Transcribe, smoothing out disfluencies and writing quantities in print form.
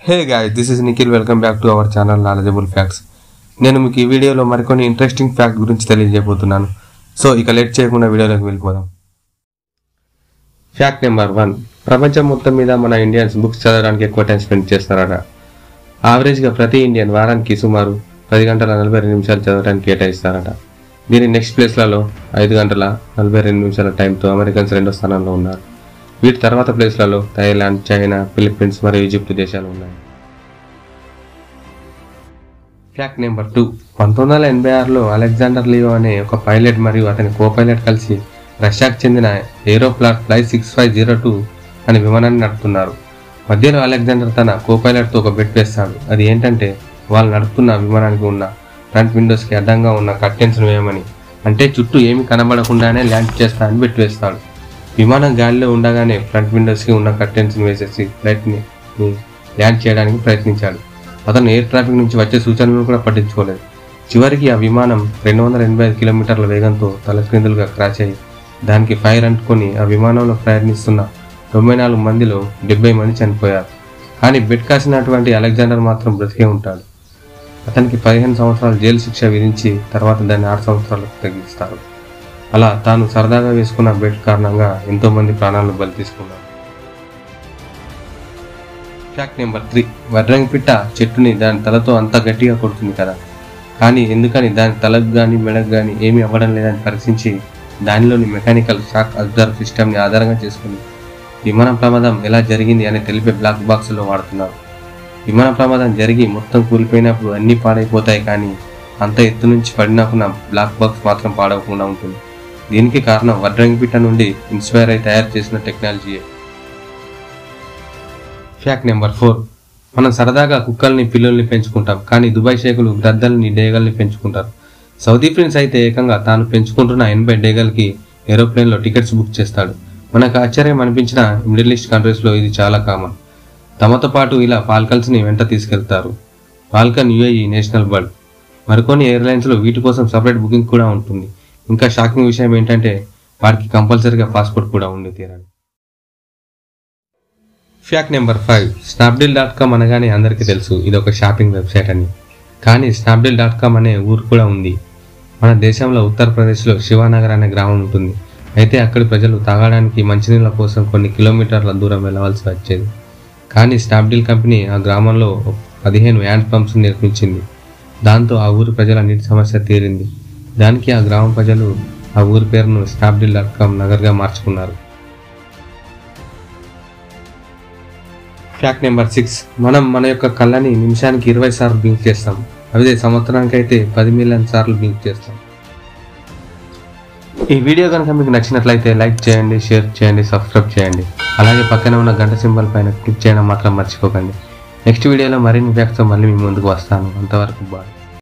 Hey guys, this is Nikhil. Welcome back to our channel Knowledgeable Facts. నేను మీకు ఈ వీడియోలో మరికొన్ని ఇంట్రెస్టింగ్ ఫ్యాక్ట్ గురించి తెలియజేయబోతున్నాను. సో ఇక లేట్ చేయకుండా వీడియోలోకి వెళ్ళిపోదాం. Fact number 1. ప్రపంచం మొత్తం మీద మన ఇండియన్స్ బుక్స్ చదవడానికి ఎక్కువ టైం స్పెండ్ చేస్తారట. యావరేజ్గా ప్రతి ఇండియన్ వారానికి సుమారు 10 గంటల 42 నిమిషాలు చదవడానికి కేటాయిస్తారట. దీని నెక్స్ట్ ప్లేస్లలో 5 గంటల 42 నిమిషాల టైంతో అమెరికన్స్ రెండో స్థానంలో ఉన్నారు. వీటి తర్వాత ప్లేస్లలో థాయిలాండ్, చైనా, ఫిలిప్పీన్స్ మరియు ఈజిప్ట్ దేశాలు ఉన్నాయి. Fact number 2. 1986లో అలెగ్జాండర్ లియో అనే ఒక పైలట్ మరియు అతని కో పైలట్ కలిసి రష్యాకు చెందిన ఏరోఫ్లాట్ ఫ్లై 6502 అనే విమానాన్ని నడుపుతున్నారు. మధ్యలో అలెగ్జాండర్ తన కో పైలట్తో ఒక బెట్ వేస్తాడు. అది ఏంటంటే వాళ్ళు నడుపుతున్న విమానానికి ఉన్న ఫ్రంట్ విండోస్కి అడ్డంగా ఉన్న కర్టెన్స్ను వేయమని, అంటే చుట్టూ ఏమి కనబడకుండానే ల్యాండ్ చేస్తానని బెట్ వేస్తాడు. విమానం గాలిలో ఉండగానే ఫ్రంట్ విండోస్కి ఉన్న కర్టెన్స్ని వేసేసి ఫ్లైట్ని ల్యాండ్ చేయడానికి ప్రయత్నించాడు. అతను ఎయిర్ ట్రాఫిక్ నుంచి వచ్చే సూచనలను కూడా పట్టించుకోలేదు. చివరికి ఆ విమానం 285 కిలోమీటర్ల వేగంతో తలక్రిందులుగా క్రాష్ అయ్యి దానికి ఫైర్ అంటుకొని ఆ విమానంలో ప్రయాణిస్తున్న 94 మందిలో 70 మంది చనిపోయారు. కానీ బెట్ కాసినటువంటి అలెగ్జాండర్ మాత్రం బ్రతికే ఉంటాడు. అతనికి 15 సంవత్సరాలు జైలు శిక్ష విధించి తర్వాత దాన్ని 6 సంవత్సరాలకు తగ్గిస్తారు. అలా తాను సరదాగా వేసుకున్న బెట్ కారణంగా ఎంతో మంది ప్రాణాలను బలి తీసుకున్నారు. Fact number 3. వడ్రంగి పిట్ట చెట్టుని దాని తలతో అంత గట్టిగా కొడుతుంది కదా, కానీ ఎందుకని దాని తలకు కానీ మెడకు కానీ ఏమీ అవ్వడం లేదని పరీక్షించి దానిలోని మెకానికల్ షాక్ అబ్జర్వ్ సిస్టమ్ని ఆధారంగా చేసుకుని విమాన ప్రమాదం ఎలా జరిగింది అని తెలిపే బ్లాక్ బాక్స్లో వాడుతున్నారు. విమాన ప్రమాదం జరిగి మొత్తం కూలిపోయినప్పుడు అన్నీ పాడైపోతాయి, కానీ అంత ఎత్తు నుంచి పడినాకున్న బ్లాక్ బాక్స్ మాత్రం పాడవకుండా ఉంటుంది. దీనికి కారణం వడ్రంగి పిట్ట నుండి ఇన్స్పైర్ అయి తయారు చేసిన టెక్నాలజీయే. Fact number 4. మనం సరదాగా కుక్కల్ని, పిల్లుల్ని పెంచుకుంటాం, కానీ దుబాయ్ షేకులు గ్రద్దల్ని, డేగల్ని పెంచుకుంటారు. సౌదీ ప్రిన్స్ అయితే ఏకంగా తాను పెంచుకుంటున్న 80 డేగల్కి ఏరోప్లేన్లో టికెట్స్ బుక్ చేస్తాడు. మనకు ఆశ్చర్యం అనిపించిన మిడిల్ ఈస్ట్ కంట్రీస్లో ఇది చాలా కామన్. తమతో పాటు ఇలా ఫాల్కన్స్ని వెంట తీసుకెళ్తారు. Falcon UAE national bird. మరికొన్ని ఎయిర్లైన్స్లో వీటి కోసం సపరేట్ బుకింగ్ కూడా ఉంటుంది. ఇంకా షాకింగ్ విషయం ఏంటంటే వారికి కంపల్సరీగా పాస్పోర్ట్ కూడా ఉండి తీరాలి. Fact number 5. Snapdeal.com అనగానే అందరికీ తెలుసు ఇది ఒక షాపింగ్ వెబ్సైట్ అని. కానీ Snapdeal.com అనే ఊరు కూడా ఉంది. మన దేశంలో ఉత్తరప్రదేశ్లో శివానగర్ అనే గ్రామం ఉంటుంది. అయితే అక్కడి ప్రజలు తాగడానికి మంచినీళ్ళ కోసం కొన్ని కిలోమీటర్ల దూరం వెళ్ళవలసి వచ్చేది. కానీ స్నాప్డీల్ కంపెనీ ఆ గ్రామంలో 15 హ్యాండ్ పంప్స్ నిర్మించింది. దాంతో ఆ ఊరి ప్రజల నీటి సమస్య తీరింది. దానికి ఆ గ్రామ ప్రజలు ఆ ఊరి పేరును Snapdeal.com నగర్గా మార్చుకున్నారు. Fact number 6. మనం మన యొక్క కళ్ళని నిమిషానికి 20 సార్లు బ్లింక్ చేస్తాం. అదే సంవత్సరానికి అయితే 10 మిలియన్ సార్లు బ్లింక్ చేస్తాం. ఈ వీడియో కనుక మీకు నచ్చినట్లయితే లైక్ చేయండి, షేర్ చేయండి, సబ్స్క్రైబ్ చేయండి. అలాగే పక్కన ఉన్న గంట సింబల్ పైన క్లిక్ చేయడం మాత్రం మర్చిపోకండి. నెక్స్ట్ వీడియోలో మరిన్ని ఫ్యాక్ట్స్తో మళ్ళీ మీ ముందుకు వస్తాను. అంతవరకు బాయ్.